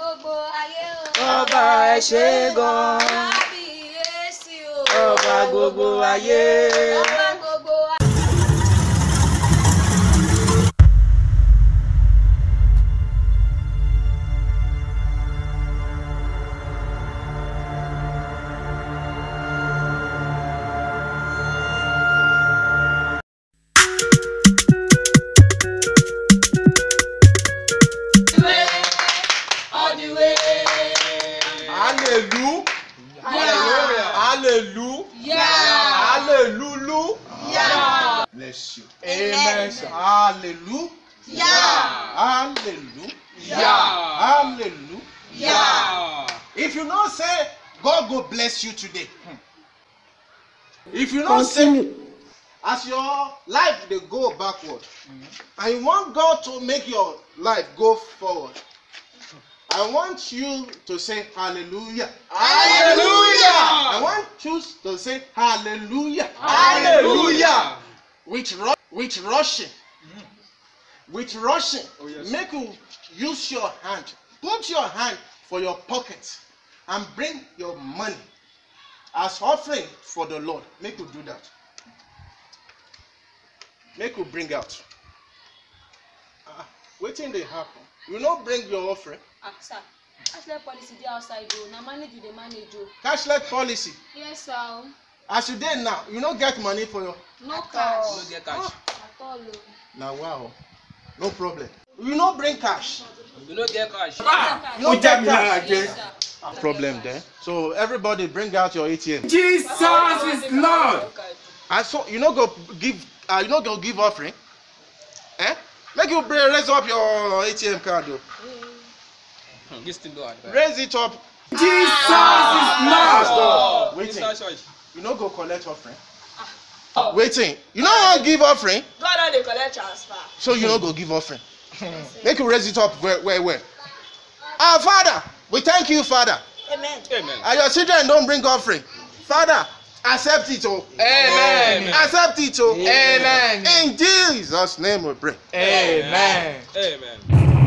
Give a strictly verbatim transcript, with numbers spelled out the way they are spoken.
gbogbo ayé o. Ọba ẹ ṣé gan. Kábíyèsí o. Ọba gbogbo ayé. Ọba gbogbo ayé. Hallelujah. Hallelujah. Hallelujah. Bless you. Amen. Hallelujah. Hallelujah. Hallelujah. If you not say God go bless you today. If you not say as your life they go backward, mm-hmm. and you want God to make your life go forward, I want you to say hallelujah. Hallelujah. I want you to say hallelujah. Hallelujah. With, ru with rushing. Mm. With rushing. Oh, yes. Make you use your hand. Put your hand for your pocket and bring your money as offering for the Lord. Make you do that. Make you bring out. Uh, waiting they happen. You not bring your offering. Ah, sir. Cashless policy dey outside o. Na manage you dey manage o. Cashless policy. Yes, sir. As you dey now, you no get money for your. No cash. No get cash. At all o. Now wow, no problem. You no bring cash. You no get cash. Ah, you no get cash. Yes, sir. Problem there. So everybody bring out your A T M. Jesus is Lord. And so you no go give. Uh, you no go give offering. Eh? Make you bring, raise up your A T M card though. Raise it up. Jesus is Lord. Waiting. You no go collect offering. Oh. Waiting. You no want give offering. God don't dey collect transfer. So you no go give offering. Make you raise it up where where where. Our Father, we thank you, Father. Amen. Amen. And your children don't bring offering. Father, accept it, oh. Amen. Accept it, oh. Amen. In Jesus' name we pray. Amen. Amen.